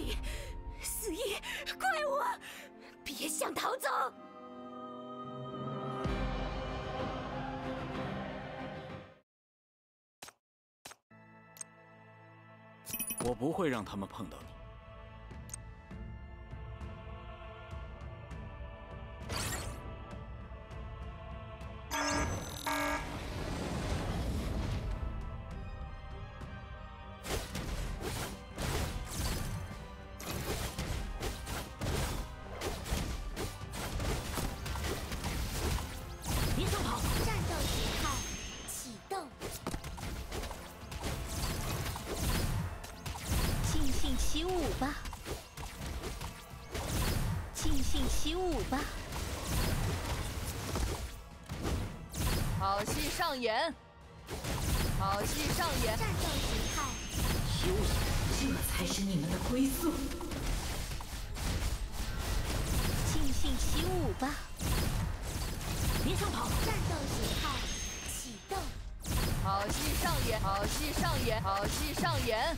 意，肆意怪我！别想逃走！ 我不会让他们碰到你。 别想跑！战斗形态启动。尽兴起舞吧！尽兴起舞吧！ 好戏上演！好戏上演！ 战斗形态休息，这才是你们的归宿。 尽兴起舞吧！ 别想跑！ 战斗形态启动。 好戏上演！好戏上演！好戏上演！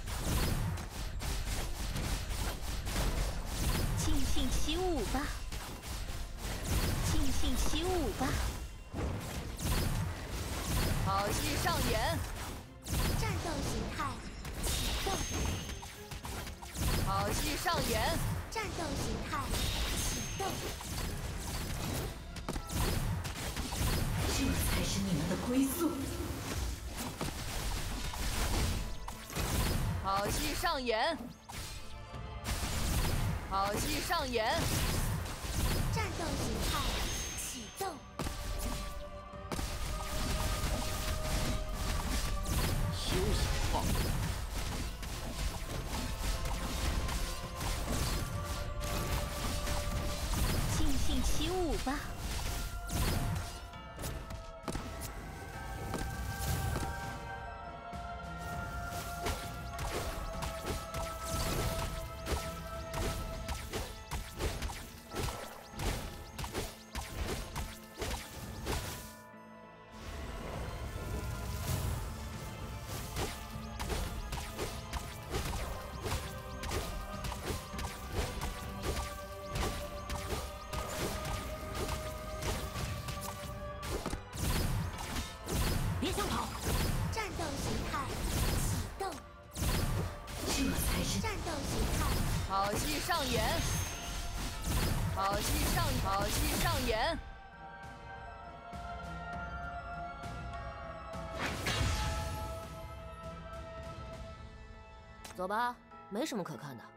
尽兴起舞吧！尽兴起舞吧！ 好戏上演！ 战斗形态启动。 好戏上演！ 战斗形态启动。 这才是你们的归宿。 好戏上演！好戏上演！ 战斗形态启动。 休息，放纵。 尽兴起舞吧！ 别想跑！ 战斗形态启动。 这才是战斗形态好戏上演！好戏上演！ 走吧，没什么可看的。